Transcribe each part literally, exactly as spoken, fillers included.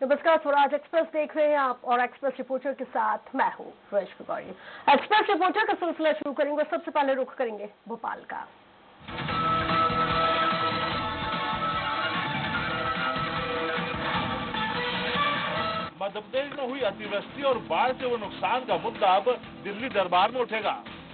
नमस्कार, स्वराज एक्सप्रेस देख रहे हैं आप और एक्सप्रेस रिपोर्टर के साथ मैं हूं रश्मि गौरी। एक्सप्रेस रिपोर्टर का सिलसिला शुरू करेंगे। सबसे पहले रुख करेंगे भोपाल का। मध्य प्रदेश में हुई अतिवृष्टि और बाढ़ से हुए नुकसान का मुद्दा अब दिल्ली दरबार में उठेगा।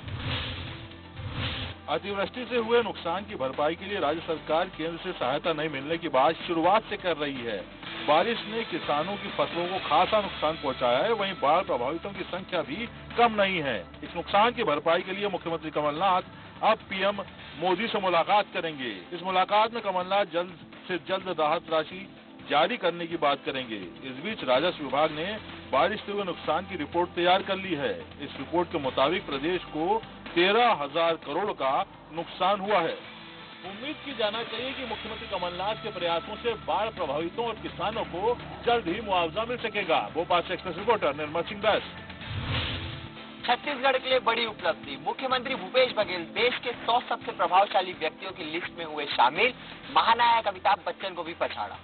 अतिवृष्टि से हुए नुकसान की भरपाई के लिए राज्य सरकार केंद्र से सहायता नहीं मिलने की बात शुरुआत से कर रही है। बारिश ने किसानों की फसलों को खासा नुकसान पहुंचाया है, वहीं बाढ़ प्रभावितों की संख्या भी कम नहीं है। इस नुकसान की भरपाई के लिए मुख्यमंत्री कमलनाथ अब पीएम मोदी से मुलाकात करेंगे। इस मुलाकात में कमलनाथ जल्द से जल्द राहत राशि जारी करने की बात करेंगे। इस बीच राजस्व विभाग ने बारिश से हुए नुकसान की रिपोर्ट तैयार कर ली है। इस रिपोर्ट के मुताबिक प्रदेश को तेरह हजार करोड़ का नुकसान हुआ है। उम्मीद की जाना चाहिए कि मुख्यमंत्री कमलनाथ के प्रयासों से बाढ़ प्रभावितों और किसानों को जल्द ही मुआवजा मिल सकेगा। भोपाल से एक्सप्रेस रिपोर्टर निर्मल सिंह दास। छत्तीसगढ़ के लिए बड़ी उपलब्धि। मुख्यमंत्री भूपेश बघेल देश के सौ सबसे प्रभावशाली व्यक्तियों की लिस्ट में हुए शामिल। महानायक अमिताभ बच्चन को भी पछाड़ा।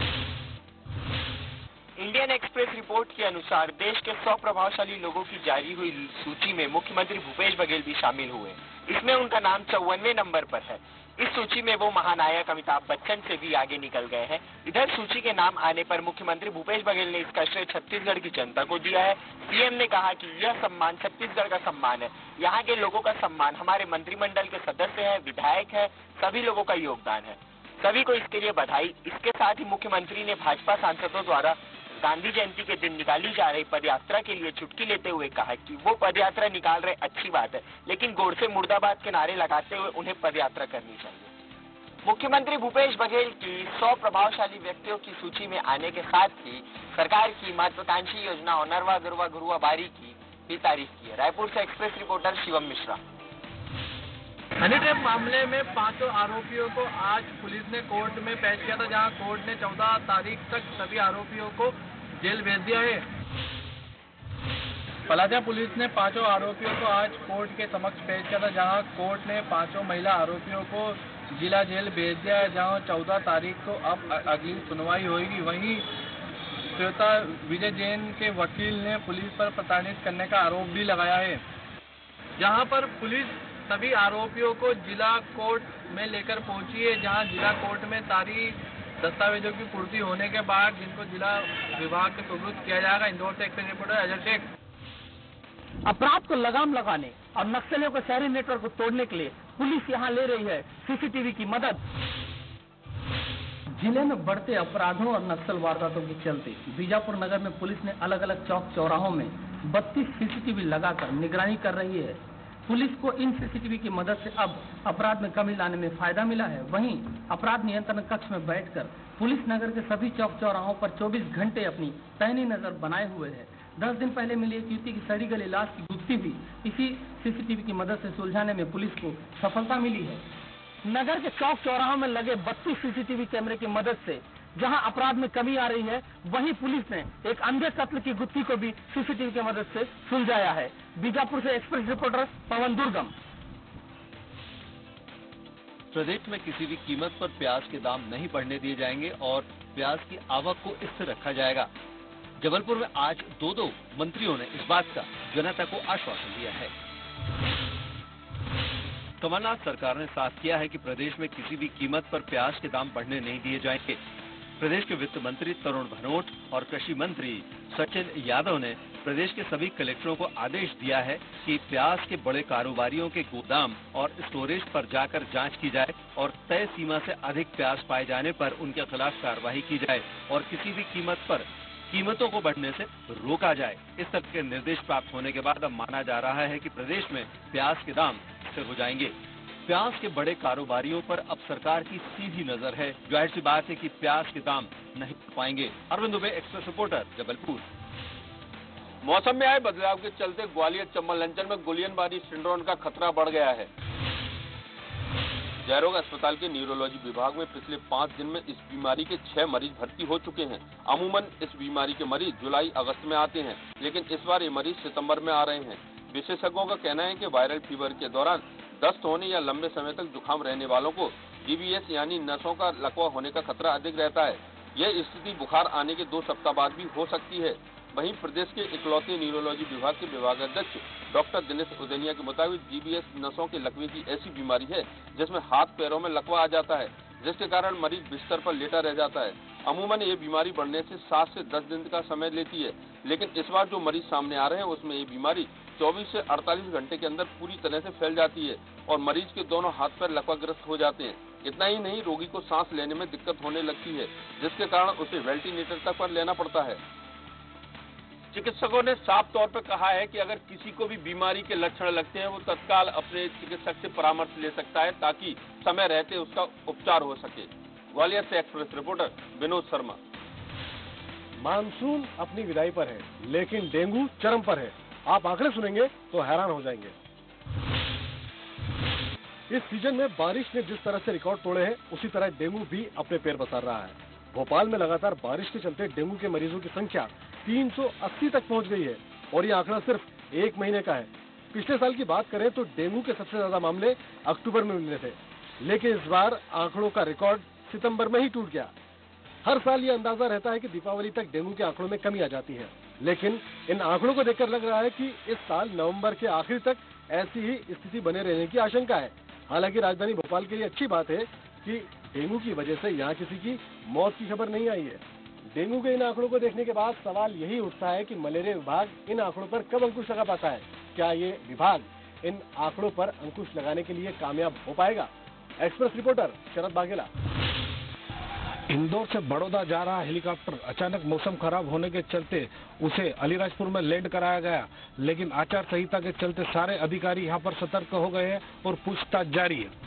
इंडियन एक्सप्रेस रिपोर्ट के अनुसार देश के सौ प्रभावशाली लोगों की जारी हुई सूची में मुख्यमंत्री भूपेश बघेल भी शामिल हुए। इसमें उनका नाम चौवनवे नंबर पर है। इस सूची में वो महानायक अमिताभ बच्चन से भी आगे निकल गए हैं। इधर सूची के नाम आने पर मुख्यमंत्री भूपेश बघेल ने इसका श्रेय छत्तीसगढ़ की जनता को दिया है। सीएम ने कहा कि यह सम्मान छत्तीसगढ़ का सम्मान है, यहाँ के लोगों का सम्मान, हमारे मंत्रिमंडल के सदस्य है, विधायक है, सभी लोगों का योगदान है, सभी को इसके लिए बधाई। इसके साथ ही मुख्यमंत्री ने भाजपा सांसदों द्वारा गांधी जयंती के दिन निकाली जा रही पदयात्रा के लिए चुटकी लेते हुए कहा कि वो पदयात्रा निकाल रहे अच्छी बात है, लेकिन गौर से मुर्दाबाद के नारे लगाते हुए उन्हें पदयात्रा करनी चाहिए। मुख्यमंत्री भूपेश बघेल की सौ प्रभावशाली व्यक्तियों की सूची में आने के साथ ही सरकार की महत्वाकांक्षी योजना नरवा गरुवा गुरुआ बारी की भी तारीफ की है। रायपुर से express reporter Shivam Mishra. Honey trap मामले में पांचों आरोपियों को आज पुलिस ने कोर्ट में पेश किया था, जहां कोर्ट ने चौदह तारीख तक सभी आरोपियों को जेल भेज दिया है। पलाजा पुलिस ने पांचों आरोपियों को आज कोर्ट के समक्ष पेश किया था, जहां कोर्ट ने पांचों महिला आरोपियों को जिला जेल भेज दिया है, जहां चौदह तारीख को अब अगली सुनवाई होगी। वहीं श्वेता विजय जैन के वकील ने पुलिस पर प्रताड़ित करने का आरोप भी लगाया है, जहां पर पुलिस सभी आरोपियों को जिला कोर्ट में लेकर पहुंची है, जहां जिला कोर्ट में सारी दस्तावेजों की पूर्ति होने के बाद जिनको जिला विभाग के सुपुर्द किया जाएगा। इंदौर से एक्सप्रेस रिपोर्टर अजय शेख। अपराध को लगाम लगाने और नक्सलियों के शहरी नेटवर्क को तोड़ने के लिए पुलिस यहां ले रही है सीसीटीवी की मदद। जिले में बढ़ते अपराधों और नक्सल वारदातों के चलते बीजापुर नगर में पुलिस ने अलग अलग चौक चौराहों में बत्तीस सीसीटीवी लगाकर निगरानी कर रही है। पुलिस को इन सीसीटीवी की मदद से अब अपराध में कमी लाने में फायदा मिला है। वहीं अपराध नियंत्रण कक्ष में बैठकर पुलिस नगर के सभी चौक चौराहों पर चौबीस घंटे अपनी पैनी नजर बनाए हुए है। दस दिन पहले मिली एक युवती की सड़ी गली लाश की गुत्थी भी इसी सीसीटीवी की मदद से सुलझाने में पुलिस को सफलता मिली है। नगर के चौक चौराहों में लगे बत्तीस सीसीटीवी कैमरे की मदद से जहां अपराध में कमी आ रही है, वहीं पुलिस ने एक अंधे कत्ल की गुत्थी को भी सीसीटीवी की मदद से सुलझाया है। बीजापुर से एक्सप्रेस रिपोर्टर पवन दुर्गम। प्रदेश में किसी भी कीमत पर प्याज के दाम नहीं बढ़ने दिए जाएंगे और प्याज की आवक को स्थिर रखा जाएगा। जबलपुर में आज दो दो मंत्रियों ने इस बात का जनता को आश्वासन दिया है। कमलनाथ सरकार ने साफ किया है कि प्रदेश में किसी भी कीमत पर प्याज के दाम बढ़ने नहीं दिए जाएंगे। प्रदेश के वित्त मंत्री तरुण भनोट और कृषि मंत्री सचिन यादव ने प्रदेश के सभी कलेक्टरों को आदेश दिया है कि प्याज के बड़े कारोबारियों के गोदाम और स्टोरेज पर जाकर जांच की जाए और तय सीमा से अधिक प्याज पाए जाने पर उनके खिलाफ कार्रवाई की जाए और किसी भी कीमत पर कीमतों को बढ़ने से रोका जाए। इस तरह के निर्देश प्राप्त होने के बाद अब माना जा रहा है कि प्रदेश में प्याज के दाम स्थिर हो जाएंगे। प्याज के बड़े कारोबारियों पर अब सरकार की सीधी नजर है। जाहिर सी बात है कि प्याज के दाम नहीं बढ़ पाएंगे। Arvind Dubey, express reporter, Jabalpur. मौसम में आए बदलाव के चलते ग्वालियर चंबल अंचल में गुलियनबारी सिंड्रोम का खतरा बढ़ गया है। जयरोग अस्पताल के न्यूरोलॉजी विभाग में पिछले पाँच दिन में इस बीमारी के छह मरीज भर्ती हो चुके हैं। अमूमन इस बीमारी के मरीज जुलाई अगस्त में आते हैं, लेकिन इस बार ये मरीज सितंबर में आ रहे हैं। विशेषज्ञों का कहना है कि वायरल फीवर के दौरान दस्त होने या लंबे समय तक जुकाम रहने वालों को जीबीएस यानी नसों का लकवा होने का खतरा अधिक रहता है। यह स्थिति बुखार आने के दो सप्ताह बाद भी हो सकती है। वहीं प्रदेश के इकलौते न्यूरोलॉजी विभाग के विभागाध्यक्ष डॉक्टर दिनेश उदेनिया के मुताबिक जीबीएस नसों के लकवे की ऐसी बीमारी है जिसमें हाथ पैरों में लकवा आ जाता है, जिसके कारण मरीज बिस्तर पर लेटा रह जाता है। अमूमन ये बीमारी बढ़ने से सात से दस दिन का समय लेती है, लेकिन इस बार जो मरीज सामने आ रहे हैं उसमें ये बीमारी चौबीस से अड़तालीस घंटे के अंदर पूरी तरह से फैल जाती है और मरीज के दोनों हाथ पैर लकवाग्रस्त हो जाते हैं। इतना ही नहीं, रोगी को सांस लेने में दिक्कत होने लगती है, जिसके कारण उसे वेंटिलेटर तक पर लेना पड़ता है। चिकित्सकों ने साफ तौर पर कहा है कि अगर किसी को भी बीमारी के लक्षण लगते हैं वो तत्काल अपने चिकित्सक से परामर्श ले सकता है ताकि समय रहते उसका उपचार हो सके। ग्वालियर से express reporter Vinod Sharma. Monsoon अपनी विदाई पर है, लेकिन डेंगू चरम पर है। आप आंकड़े सुनेंगे तो हैरान हो जाएंगे। इस सीजन में बारिश ने जिस तरह से रिकॉर्ड तोड़े हैं, उसी तरह डेंगू भी अपने पैर पसार रहा है। भोपाल में लगातार बारिश के चलते डेंगू के मरीजों की संख्या तीन सौ अस्सी तक पहुंच गई है और ये आंकड़ा सिर्फ एक महीने का है। पिछले साल की बात करें तो डेंगू के सबसे ज्यादा मामले अक्टूबर में मिले थे, लेकिन इस बार आंकड़ों का रिकॉर्ड सितंबर में ही टूट गया। हर साल ये अंदाजा रहता है कि दीपावली तक डेंगू के आंकड़ों में कमी आ जाती है, लेकिन इन आंकड़ों को देखकर लग रहा है कि इस साल नवंबर के आखिर तक ऐसी ही स्थिति बने रहने की आशंका है। हालांकि राजधानी भोपाल के लिए अच्छी बात है कि डेंगू की वजह से यहाँ किसी की मौत की खबर नहीं आई है। डेंगू के इन आंकड़ों को देखने के बाद सवाल यही उठता है कि मलेरिया विभाग इन आंकड़ों पर कब अंकुश लगा पाता है। क्या ये विभाग इन आंकड़ों पर अंकुश लगाने के लिए कामयाब हो पाएगा? Express reporter Sharad Baghela. इंदौर से बड़ौदा जा रहा हेलीकॉप्टर अचानक मौसम खराब होने के चलते उसे अलीराजपुर में लैंड कराया गया, लेकिन आचार संहिता के चलते सारे अधिकारी यहां पर सतर्क हो गए हैं और पूछताछ जारी है।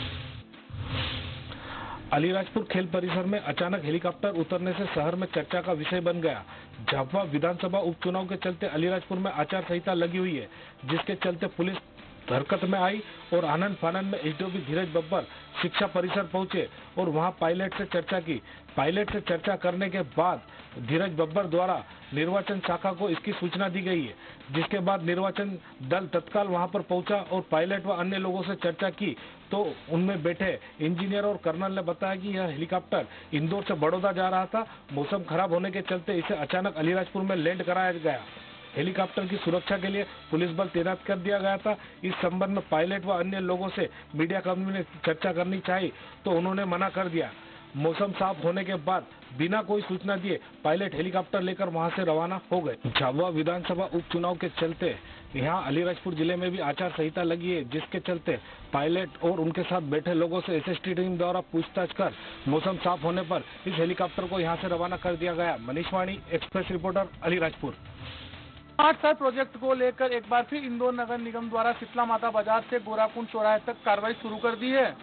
अलीराजपुर खेल परिसर में अचानक हेलीकॉप्टर उतरने से शहर में चर्चा का विषय बन गया। झाबुआ विधानसभा उपचुनाव के चलते अलीराजपुर में आचार संहिता लगी हुई है, जिसके चलते पुलिस हरकत में आई और आनंद फानंद में एसडीओपी धीरज बब्बर शिक्षा परिसर पहुंचे और वहां पायलट से चर्चा की। पायलट से चर्चा करने के बाद धीरज बब्बर द्वारा निर्वाचन शाखा को इसकी सूचना दी गई है, जिसके बाद निर्वाचन दल तत्काल वहां पर पहुंचा और पायलट व अन्य लोगों से चर्चा की तो उनमें बैठे इंजीनियर और कर्नल ने बताया कि यह हेलीकॉप्टर इंदौर से बड़ौदा जा रहा था। मौसम खराब होने के चलते इसे अचानक अलीराजपुर में लैंड कराया गया। हेलीकॉप्टर की सुरक्षा के लिए पुलिस बल तैनात कर दिया गया था। इस संबंध में पायलट व अन्य लोगों से मीडिया कर्मी ने चर्चा करनी चाहिए तो उन्होंने मना कर दिया। मौसम साफ होने के बाद बिना कोई सूचना दिए पायलट हेलीकॉप्टर लेकर वहां से रवाना हो गए। झाबुआ विधानसभा उपचुनाव के चलते यहां अलीराजपुर जिले में भी आचार संहिता लगी है, जिसके चलते पायलट और उनके साथ बैठे लोगों से एसएसटी टीम द्वारा पूछताछ कर मौसम साफ होने पर इस हेलीकॉप्टर को यहां से रवाना कर दिया गया। Manish Vani, express reporter, Alirajpur. Smart शहर प्रोजेक्ट को लेकर एक बार फिर इंदौर नगर निगम द्वारा शीतला माता बाजार से गोराकुंड चौराहे तक कार्रवाई शुरू कर दी है।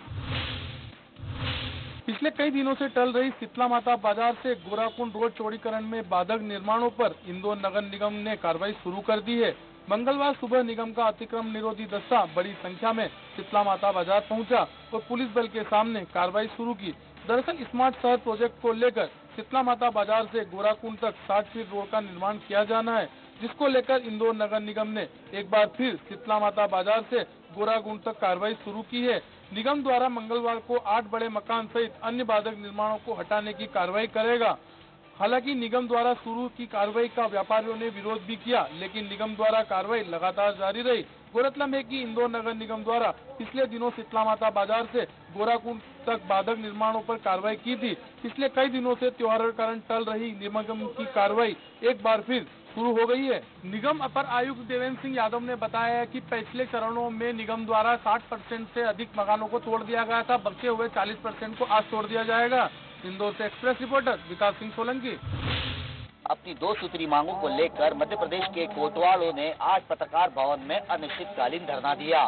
पिछले कई दिनों से टल रही शीतला माता बाजार से गोराकुंड रोड चौड़ीकरण में बाधक निर्माणों पर इंदौर नगर निगम ने कार्रवाई शुरू कर दी है। मंगलवार सुबह निगम का अतिक्रमण निरोधी दस्ता बड़ी संख्या में शीतला माता बाजार पहुंचा और पुलिस बल के सामने कार्रवाई शुरू की। दरअसल स्मार्ट शहर प्रोजेक्ट को लेकर शीतला माता बाजार से गोराकुंड तक साठ फीट रोड का निर्माण किया जाना है, जिसको लेकर इंदौर नगर निगम ने एक बार फिर शीतला माता बाजार से गोराकुंड तक कार्रवाई शुरू की है। निगम द्वारा मंगलवार को आठ बड़े मकान सहित अन्य बाधक निर्माणों को हटाने की कार्रवाई करेगा। हालांकि निगम द्वारा शुरू की कार्रवाई का व्यापारियों ने विरोध भी किया, लेकिन निगम द्वारा कार्रवाई लगातार जारी रही। गौरतलब है कि इंदौर नगर निगम द्वारा पिछले दिनों शीतला माता बाजार से गोराकुंड तक बाधक निर्माणों पर कार्रवाई की थी। पिछले कई दिनों से त्योहार के कारण टल रही निगम की कार्रवाई एक बार फिर शुरू हो गई है। निगम अपर आयुक्त देवेंद्र सिंह यादव ने बताया है कि पिछले चरणों में निगम द्वारा साठ परसेंट से अधिक मकानों को तोड़ दिया गया था। बचे हुए चालीस परसेंट को आज तोड़ दिया जाएगा। इंदौर से एक्सप्रेस रिपोर्टर विकास सिंह सोलंकी। अपनी दो सूत्री मांगों को लेकर मध्य प्रदेश के कोतवालों ने आज पत्रकार भवन में अनिश्चितकालीन धरना दिया।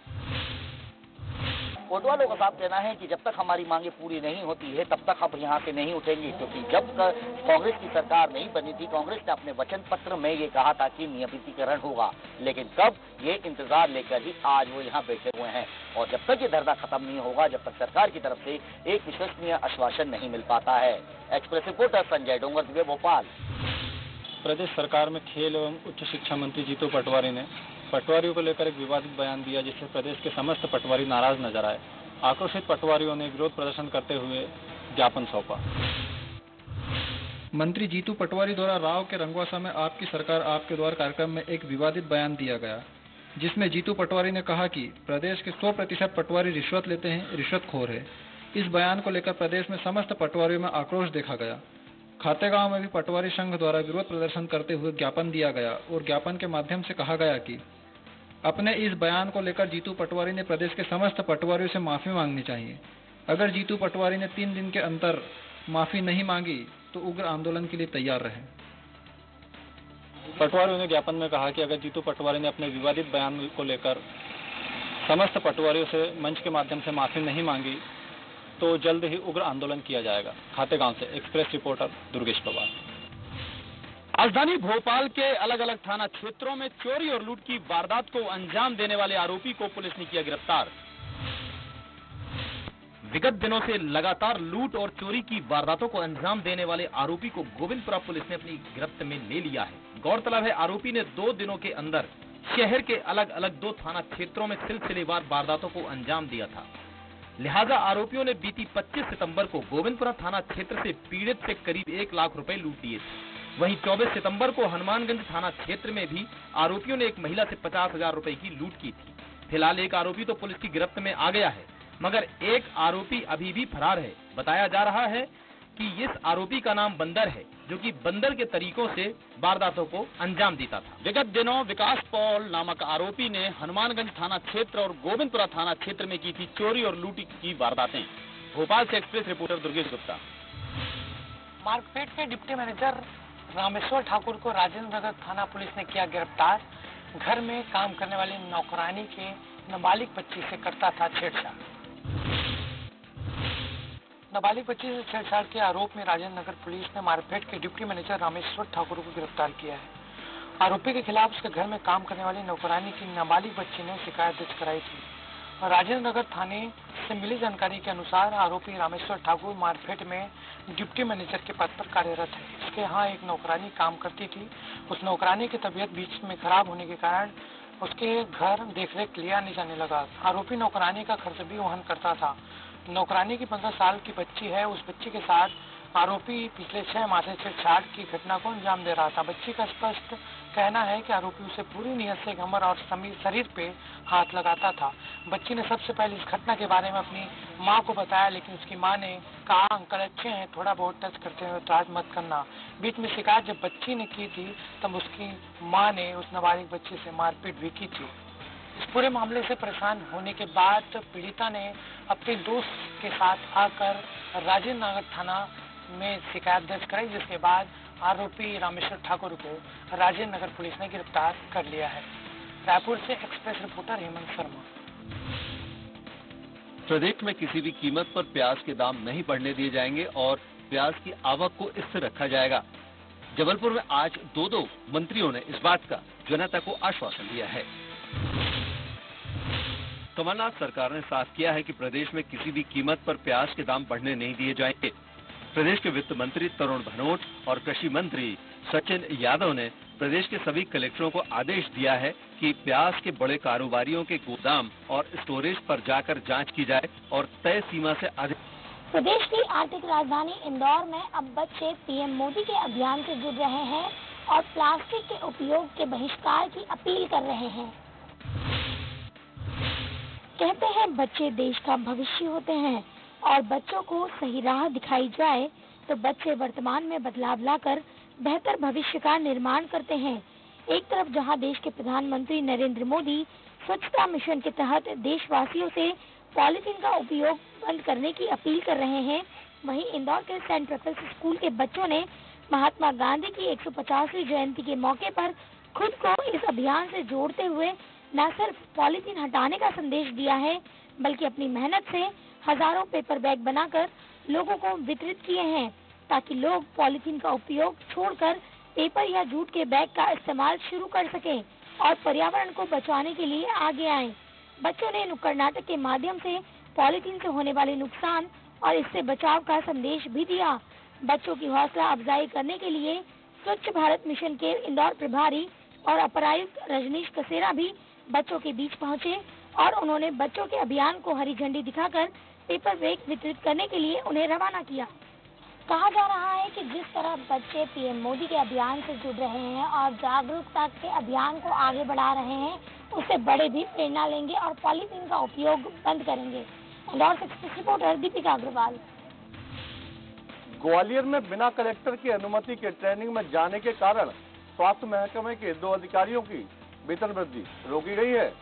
कोतवालों का साफ कहना है कि जब तक हमारी मांगे पूरी नहीं होती है तब तक हम यहाँ से नहीं उठेंगे, क्योंकि जब कांग्रेस की सरकार नहीं बनी थी कांग्रेस ने अपने वचन पत्र में ये कहा था कि नियमितीकरण होगा, लेकिन कब ये इंतजार लेकर ही आज वो यहाँ बैठे हुए हैं। और जब तक ये धरना खत्म नहीं होगा, जब तक सरकार की तरफ से एक विश्वसनीय आश्वासन नहीं मिल पाता है। एक्सप्रेस रिपोर्टर संजय डोंगर, भोपाल। प्रदेश सरकार में खेल एवं उच्च शिक्षा मंत्री जीतू पटवारी ने पटवारियों को लेकर एक विवादित बयान दिया, जिससे प्रदेश के समस्त पटवारी नाराज नजर आए। आक्रोशित पटवारियों ने विरोध प्रदर्शन करते हुए ज्ञापन सौंपा। मंत्री जीतू पटवारी द्वारा राव के रंगवासा में आपकी सरकार आपके द्वार कार्यक्रम में एक विवादित बयान दिया गया, जिसमें जीतू पटवारी ने कहा कि प्रदेश के सौ प्रतिशत पटवारी रिश्वत लेते हैं, रिश्वतखोर है। इस बयान को लेकर प्रदेश में समस्त पटवारियों में आक्रोश देखा गया। खातेगांव में भी पटवारी संघ द्वारा विरोध प्रदर्शन करते हुए ज्ञापन दिया गया और ज्ञापन के माध्यम से कहा गया कि अपने इस बयान को लेकर जीतू पटवारी ने प्रदेश के समस्त पटवारियों से माफी मांगनी चाहिए। अगर जीतू पटवारी ने तीन दिन के अंदर माफी नहीं मांगी तो उग्र आंदोलन के लिए तैयार रहे। पटवारियों ने ज्ञापन में कहा कि अगर जीतू पटवारी ने अपने विवादित बयान को लेकर समस्त पटवारियों से मंच के माध्यम से माफी नहीं मांगी तो जल्द ही उग्र आंदोलन किया जाएगा। खातेगांव से एक्सप्रेस रिपोर्टर दुर्गेश पवार। राजधानी भोपाल के अलग अलग थाना क्षेत्रों में चोरी और लूट की वारदात को अंजाम देने वाले आरोपी को पुलिस ने किया गिरफ्तार। विगत दिनों से लगातार लूट और चोरी की वारदातों को अंजाम देने वाले आरोपी को गोविंदपुरा पुलिस ने अपनी गिरफ्त में ले लिया है। गौरतलब है, आरोपी ने दो दिनों के अंदर शहर के अलग अलग दो थाना क्षेत्रों में सिलसिलेवार वारदातों को अंजाम दिया था। लिहाजा आरोपियों ने बीती पच्चीस सितंबर को गोविंदपुरा थाना क्षेत्र से पीड़ित से करीब एक लाख रुपए लूट लिए थे। वहीं चौबीस सितंबर को हनुमानगंज थाना क्षेत्र में भी आरोपियों ने एक महिला से पचास हजार रुपए की लूट की थी। फिलहाल एक आरोपी तो पुलिस की गिरफ्त में आ गया है, मगर एक आरोपी अभी भी फरार है। बताया जा रहा है कि इस आरोपी का नाम बंदर है, जो कि बंदर के तरीकों से वारदातों को अंजाम देता था। विगत दिनों विकास पॉल नामक आरोपी ने हनुमानगंज थाना क्षेत्र और गोविंदपुरा थाना क्षेत्र में की थी चोरी और लूट की वारदातें। भोपाल से express reporter Durgesh Gupta. Market के डिप्टी मैनेजर रामेश्वर ठाकुर को राजेंद्र नगर थाना पुलिस ने किया गिरफ्तार। घर में काम करने वाली नौकरानी के नाबालिग बच्ची से करता था छेड़छाड़। नाबालिग बच्ची से छेड़छाड़ के आरोप में राजेंद्र नगर पुलिस ने मारपेट के डिप्टी मैनेजर रामेश्वर ठाकुर को गिरफ्तार किया है। आरोपी के खिलाफ उसके घर में काम करने वाली नौकरानी की नाबालिग बच्ची ने शिकायत दर्ज कराई थी। राजेंद्र नगर थाने से मिली जानकारी के अनुसार आरोपी रामेश्वर ठाकुर मारपेट में डिप्टी मैनेजर के पद पर कार्यरत है। उसके यहाँ एक नौकरानी काम करती थी। उस नौकरानी की तबीयत बीच में खराब होने के कारण उसके घर देखरेख लिया नहीं जाने लगा। आरोपी नौकरानी का खर्च भी वहन करता था। नौकरानी की पंद्रह साल की बच्ची है। उस बच्ची के साथ आरोपी पिछले छह माह से छेड़छाड़ की घटना को अंजाम दे रहा था। बच्ची का स्पष्ट कहना है कि आरोपी उसे पूरी नियत से कमर और शरीर पे हाथ लगाता था। बच्ची ने सबसे पहले इस घटना के बारे में अपनी माँ को बताया, लेकिन उसकी माँ ने कहा अंकल अच्छे हैं, थोड़ा बहुत टच करते हुए राज मत करना। बीच में शिकायत जब बच्ची ने की थी तब उसकी माँ ने उस नाबालिग बच्ची से मारपीट भी की थी। इस पूरे मामले से परेशान होने के बाद पीड़िता ने अपने दोस्त के साथ आकर राजेंद्र नगर थाना में शिकायत दर्ज कराई, जिसके बाद आरोपी रामेश्वर ठाकुर को राजेंद्र नगर पुलिस ने गिरफ्तार कर लिया है। रायपुर से एक्सप्रेस रिपोर्टर हेमंत शर्मा। प्रदेश में किसी भी कीमत पर प्याज के दाम नहीं बढ़ने दिए जाएंगे और प्याज की आवक को स्थिर रखा जाएगा। जबलपुर में आज दो दो मंत्रियों ने इस बात का जनता को आश्वासन दिया है। कमलनाथ सरकार ने साफ किया है कि प्रदेश में किसी भी कीमत पर प्याज के दाम बढ़ने नहीं दिए जाएंगे। प्रदेश के वित्त मंत्री तरुण भनोट और कृषि मंत्री सचिन यादव ने प्रदेश के सभी कलेक्टरों को आदेश दिया है कि प्याज के बड़े कारोबारियों के गोदाम और स्टोरेज पर जाकर जांच की जाए और तय सीमा से अधिक। प्रदेश की आर्थिक राजधानी इंदौर में अब बच्चे पीएम मोदी के अभियान से जुड़ रहे हैं और प्लास्टिक के उपयोग के बहिष्कार की अपील कर रहे हैं। कहते हैं बच्चे देश का भविष्य होते हैं और बच्चों को सही राह दिखाई जाए तो बच्चे वर्तमान में बदलाव लाकर बेहतर भविष्य का निर्माण करते हैं। एक तरफ जहां देश के प्रधानमंत्री नरेंद्र मोदी स्वच्छता मिशन के तहत देशवासियों से पॉलीथीन का उपयोग बंद करने की अपील कर रहे हैं, वहीं इंदौर के सेंट ट्रफल्स स्कूल के बच्चों ने महात्मा गांधी की एक सौ पचासवीं जयंती के मौके पर खुद को इस अभियान से जोड़ते हुए न सिर्फ पॉलीथीन हटाने का संदेश दिया है, बल्कि अपनी मेहनत से हजारों पेपर बैग बनाकर लोगों को वितरित किए हैं, ताकि लोग पॉलीथीन का उपयोग छोड़कर पेपर या जूट के बैग का इस्तेमाल शुरू कर सकें और पर्यावरण को बचाने के लिए आगे आएं। बच्चों ने नुक्कड़ नाटक के माध्यम से पॉलीथीन से होने वाले नुकसान और इससे बचाव का संदेश भी दिया। बच्चों की हौसला अफजाई करने के लिए स्वच्छ भारत मिशन के इंदौर प्रभारी और अपर आयुक्त रजनीश कसेरा भी बच्चों के बीच पहुंचे और उन्होंने बच्चों के अभियान को हरी झंडी दिखाकर पेपर बैग वितरित करने के लिए उन्हें रवाना किया। कहा जा रहा है कि जिस तरह बच्चे पीएम मोदी के अभियान से जुड़ रहे हैं और जागरूकता के अभियान को आगे बढ़ा रहे हैं, उससे बड़े भी प्रेरणा लेंगे और पॉलीथीन का उपयोग बंद करेंगे। इंदौर से एक्सप्रेस रिपोर्टर दीपिका अग्रवाल। ग्वालियर में बिना कलेक्टर की अनुमति के ट्रेनिंग में जाने के कारण स्वास्थ्य महकमे के दो अधिकारियों की वेतन वृद्धि रोकी गई है।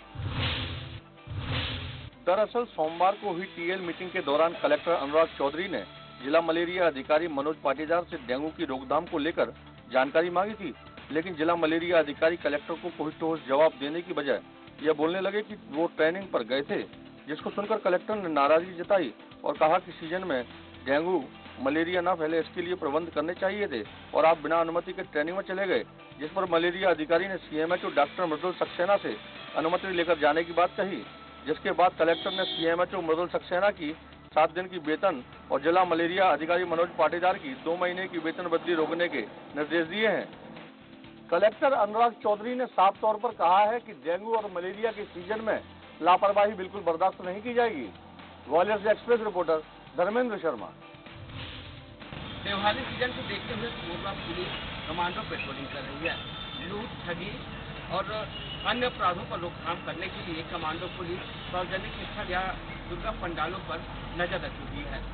दरअसल सोमवार को हुई टीएल मीटिंग के दौरान कलेक्टर अनुराग चौधरी ने जिला मलेरिया अधिकारी मनोज पाटीदार से डेंगू की रोकथाम को लेकर जानकारी मांगी थी, लेकिन जिला मलेरिया अधिकारी कलेक्टर को कोई ठोस जवाब देने की बजाय यह बोलने लगे कि वो ट्रेनिंग पर गए थे, जिसको सुनकर कलेक्टर ने नाराजगी जताई और कहा कि सीजन में डेंगू मलेरिया न फैले इसके लिए प्रबंध करने चाहिए थे और आप बिना अनुमति के ट्रेनिंग में चले गए, जिस पर मलेरिया अधिकारी ने सीएमएचओ डॉक्टर मृदुल सक्सेना से अनुमति लेकर जाने की बात कही, जिसके बाद कलेक्टर ने सीएमएचओ मृदुल सक्सेना की सात दिन की वेतन और जिला मलेरिया अधिकारी मनोज पाटीदार की दो महीने की वेतन वृद्धि रोकने के निर्देश दिए हैं। कलेक्टर अनुराग चौधरी ने साफ तौर पर कहा है कि डेंगू और मलेरिया के सीजन में लापरवाही बिल्कुल बर्दाश्त नहीं की जाएगी। ग्वालियर से एक्सप्रेस रिपोर्टर धर्मेंद्र शर्मा। त्योहारी सीजन को देखते हुए कोरबा पुलिस कमांडो पेट्रोलिंग कर रही है। लूट, ठगी और अन्य अपराधों पर रोकथाम करने के लिए कमांडो पुलिस सार्वजनिक स्थल या दुर्गा पंडालों पर नजर रखी हुई है।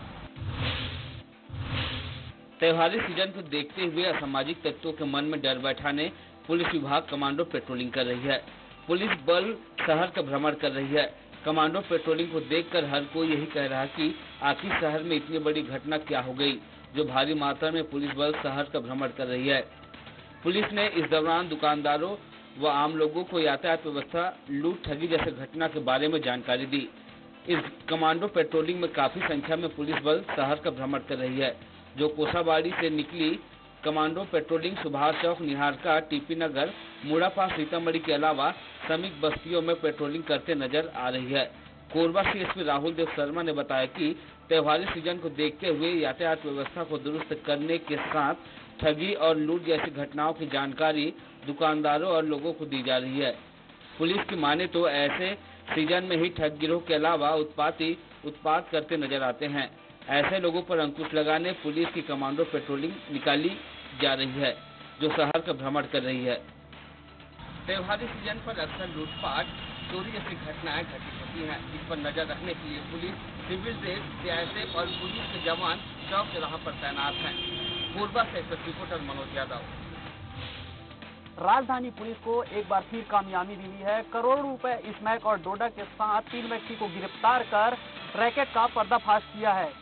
त्योहारी सीजन को देखते हुए असामाजिक तत्वों के मन में डर बैठाने पुलिस विभाग कमांडो पेट्रोलिंग कर रही है। पुलिस बल शहर का भ्रमण कर रही है। कमांडो पेट्रोलिंग को देखकर हर कोई यही कह रहा है कि आखिर शहर में इतनी बड़ी घटना क्या हो गई जो भारी मात्रा में पुलिस बल शहर का भ्रमण कर रही है। पुलिस ने इस दौरान दुकानदारों व आम लोगों को यातायात व्यवस्था, लूट, ठगी जैसे घटना के बारे में जानकारी दी। इस कमांडो पेट्रोलिंग में काफी संख्या में पुलिस बल शहर का भ्रमण कर रही है। जो कोसाबाड़ी से निकली commando patrolling Subhash Chowk, Niharka, TP Nagar, Mudapas, Sitamarhi के अलावा समीप बस्तियों में पेट्रोलिंग करते नजर आ रही है। कोरबा से एसपी राहुल देव शर्मा ने बताया कि त्योहारी सीजन को देखते हुए यातायात व्यवस्था को दुरुस्त करने के साथ ठगी और लूट जैसी घटनाओं की जानकारी दुकानदारों और लोगों को दी जा रही है। पुलिस की माने तो ऐसे सीजन में ही ठग गिरोह के अलावा उत्पाती उत्पात करते नजर आते हैं। ऐसे लोगों पर अंकुश लगाने पुलिस की कमांडो पेट्रोलिंग निकाली जा रही है, जो शहर का भ्रमण कर रही है। त्योहारी सीजन पर अक्सर लूटपाट, चोरी जैसी घटनाएं घटित होती हैं। इस पर नजर रखने के लिए पुलिस, सिविल ड्रेस, सीआईएसएफ और पुलिस के जवान चौक चौराहा पर तैनात हैं। कोरबा से रिपोर्टर मनोज यादव। राजधानी पुलिस को एक बार फिर कामयाबी मिली है। करोड़ों रुपए स्मैक और डोडा के साथ तीन व्यक्ति को गिरफ्तार कर रैकेट का पर्दाफाश किया है।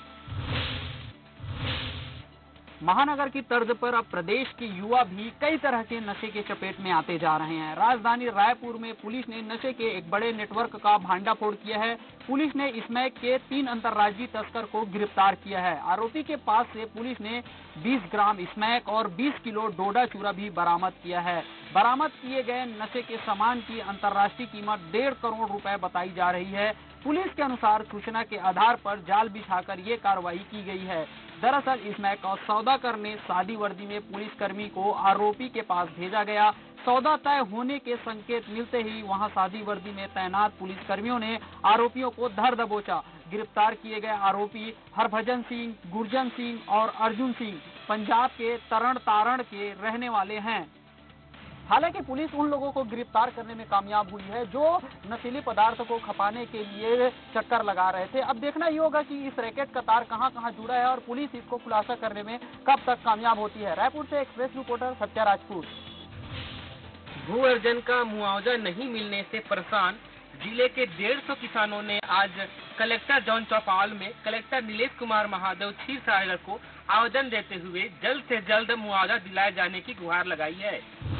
महानगर की तर्ज पर अब प्रदेश के युवा भी कई तरह के नशे के चपेट में आते जा रहे हैं। राजधानी रायपुर में पुलिस ने नशे के एक बड़े नेटवर्क का भांडाफोड़ किया है। पुलिस ने स्मैक के तीन अंतर्राज्यीय तस्कर को गिरफ्तार किया है। आरोपी के पास से पुलिस ने बीस ग्राम स्मैक और बीस किलो डोडा चूरा भी बरामद किया है। बरामद किए गए नशे के सामान की अंतर्राष्ट्रीय कीमत डेढ़ करोड़ रुपए बताई जा रही है। पुलिस के अनुसार सूचना के आधार पर जाल बिछाकर ये कार्रवाई की गई है। दरअसल स्मैक का सौदा करने सादी वर्दी में पुलिसकर्मी को आरोपी के पास भेजा गया। सौदा तय होने के संकेत मिलते ही वहां सादी वर्दी में तैनात पुलिसकर्मियों ने आरोपियों को धर दबोचा। गिरफ्तार किए गए आरोपी हरभजन सिंह, गुरजन सिंह और अर्जुन सिंह पंजाब के तरण तारण के रहने वाले हैं। हालांकि पुलिस उन लोगों को गिरफ्तार करने में कामयाब हुई है जो नशीले पदार्थ को खपाने के लिए चक्कर लगा रहे थे। अब देखना ही होगा कि इस रैकेट का तार कहां कहां जुड़ा है और पुलिस इसको खुलासा करने में कब तक कामयाब होती है। रायपुर से एक्सप्रेस रिपोर्टर सत्या राजपूत। भू अर्जन का मुआवजा नहीं मिलने से परेशान जिले के डेढ़ सौ किसानों ने आज कलेक्टर जॉन चौपाल में कलेक्टर नीलेश कुमार महादेव क्षीरसागर को आवेदन देते हुए जल्द से जल्द मुआवजा दिलाए जाने की गुहार लगाई है।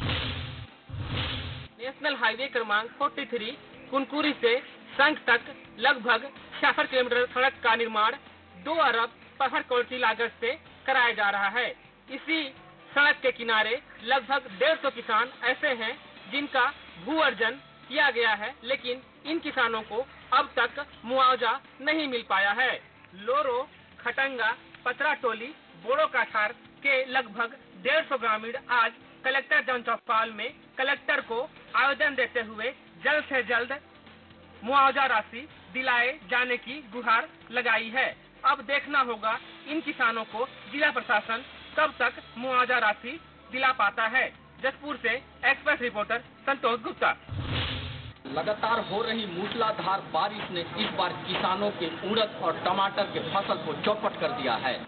नेशनल हाईवे क्रमांक तैंतालीस कुनकुरी से संघ तक लगभग छियासठ किलोमीटर सड़क का निर्माण दो अरब पैंसठ करोड़ की लागत से कराया जा रहा है। इसी सड़क के किनारे लगभग डेढ़ सौ किसान ऐसे हैं जिनका भू अर्जन किया गया है, लेकिन इन किसानों को अब तक मुआवजा नहीं मिल पाया है। लोरो, खटंगा, पतरा टोली, बोड़ो काठार के लगभग डेढ़ सौ ग्रामीण आज कलेक्टर जॉन चौपाल में कलेक्टर को आवेदन देते हुए जल्द से जल्द मुआवजा राशि दिलाए जाने की गुहार लगाई है। अब देखना होगा इन किसानों को जिला प्रशासन कब तक मुआवजा राशि दिला पाता है। जसपुर से एक्सप्रेस रिपोर्टर संतोष गुप्ता। लगातार हो रही मूसलाधार बारिश ने इस बार किसानों के उड़द और टमाटर के फसल को चौपट कर दिया है।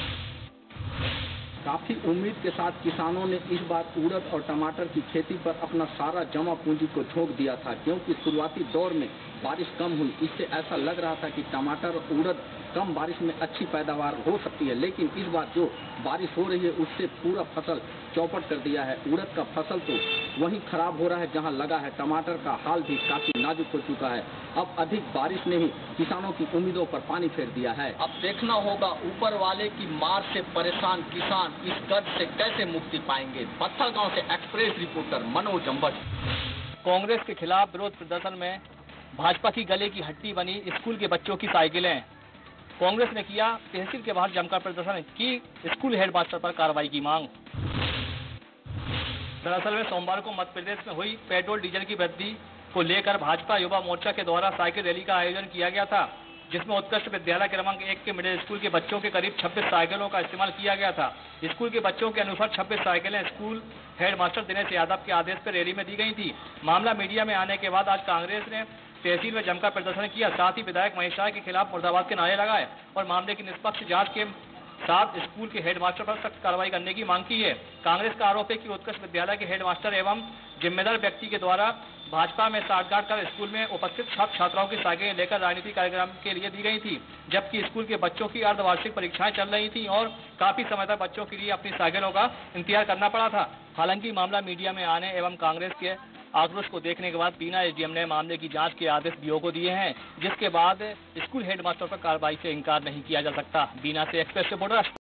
काफी उम्मीद के साथ किसानों ने इस बार उड़द और टमाटर की खेती पर अपना सारा जमा पूंजी को झोंक दिया था, क्योंकि शुरुआती दौर में बारिश कम हुई। इससे ऐसा लग रहा था कि टमाटर और उड़द कम बारिश में अच्छी पैदावार हो सकती है, लेकिन इस बार जो बारिश हो रही है उससे पूरा फसल चौपट कर दिया है। उड़द का फसल तो वहीं खराब हो रहा है जहां लगा है। टमाटर का हाल भी काफी नाजुक हो चुका है। अब अधिक बारिश ने ही किसानों की उम्मीदों पर पानी फेर दिया है। अब देखना होगा ऊपर वाले की मार से परेशान किसान इस कर्ज से कैसे मुक्ति पाएंगे। पत्थलगांव से एक्सप्रेस रिपोर्टर मनोज अम्बट। कांग्रेस के खिलाफ विरोध प्रदर्शन में भाजपा की गले की हड्डी बनी स्कूल के बच्चों की साइकिलें। कांग्रेस ने किया तहसील के बाहर जमकर प्रदर्शन, की स्कूल हेडमास्टर पर कार्रवाई की मांग। दरअसल में सोमवार को मध्य प्रदेश में हुई पेट्रोल डीजल की वृद्धि को लेकर भाजपा युवा मोर्चा के द्वारा साइकिल रैली का आयोजन किया गया था, जिसमें उत्कृष्ट विद्यालय क्रमांक एक के मिडिल स्कूल के बच्चों के करीब छब्बीस साइकिलों का इस्तेमाल किया गया था। स्कूल के बच्चों के अनुसार छब्बीस साइकिलें स्कूल हेडमास्टर दिनेश यादव के आदेश पर रैली में दी गई थी। मामला मीडिया में आने के बाद आज कांग्रेस ने तहसील में जमकर प्रदर्शन किया। साथ ही विधायक महेश राय के खिलाफ मुर्दाबाद के नारे लगाए और मामले की निष्पक्ष जांच के साथ स्कूल के हेडमास्टर पर सख्त कार्रवाई करने की मांग की है। कांग्रेस का आरोप है कि उत्कृष्ट विद्यालय के हेडमास्टर एवं जिम्मेदार व्यक्ति के द्वारा भाजपा में साठगांठ कर स्कूल में उपस्थित छात्र छात्राओं की साइकिलें लेकर राजनीतिक कार्यक्रम के लिए दी गई थी, जबकि स्कूल के बच्चों की अर्धवार्षिक परीक्षाएं चल रही थी और काफी समय तक बच्चों के लिए अपनी साइकिलों का इंतजार करना पड़ा था। हालांकि मामला मीडिया में आने एवं कांग्रेस के आक्रोश को देखने के बाद बीना एसडीएम ने मामले की जांच के आदेश डीओ को दिए हैं, जिसके बाद स्कूल हेडमास्टर पर कार्रवाई से इनकार नहीं किया जा सकता। बीना से एक्सप्रेस रिपोर्टर